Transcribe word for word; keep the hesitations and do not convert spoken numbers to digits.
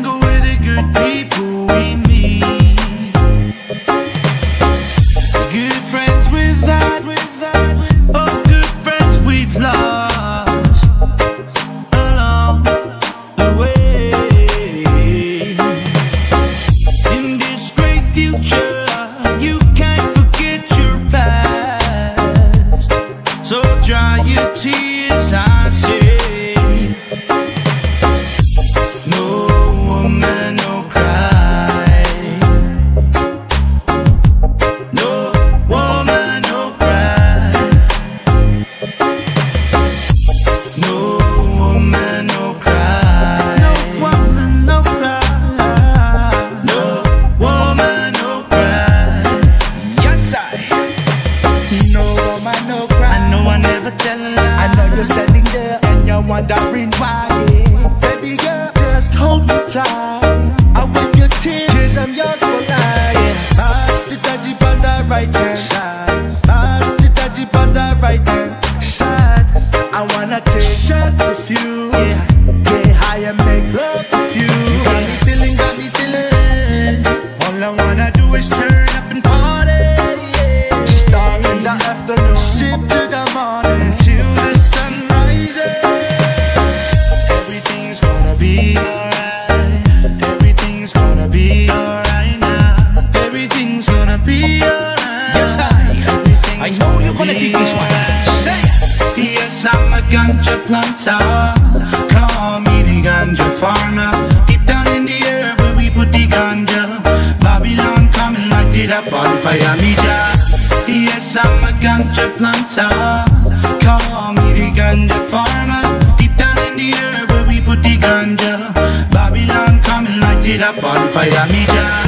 mingle with the good people we meet. Good friends without, without, oh, good friends we've lost along the way. In this great future, you can't forget your past, so dry your tears, I say. Standing there and you're wondering why, yeah. Baby girl, just hold me tight. I'll wipe your tears, cause I'm yours for life, yeah. Bad the touchy on the right hand side, bad the touchy on the right hand side. I wanna take shots with you, yeah. Get high and make love with you. You got me feeling, got me feeling. All I wanna do is turn up and party, yeah. Start in the afternoon, sip to the morning, until the sun rises. Everything's gonna be alright. Everything's gonna be alright now. Everything's gonna be alright. Yes, I, I know you're gonna dig this one. Say, yes, I'm a ganja planter. Call me the ganja farmer. Deep down in the earth where we put the ganja. Babylon come and light it up on fire, me just. Yes, I'm a ganja planter. Call me the ganja farmer. Deep down in the earth where we put the ganja. Babylon come and light it up on fire, me just.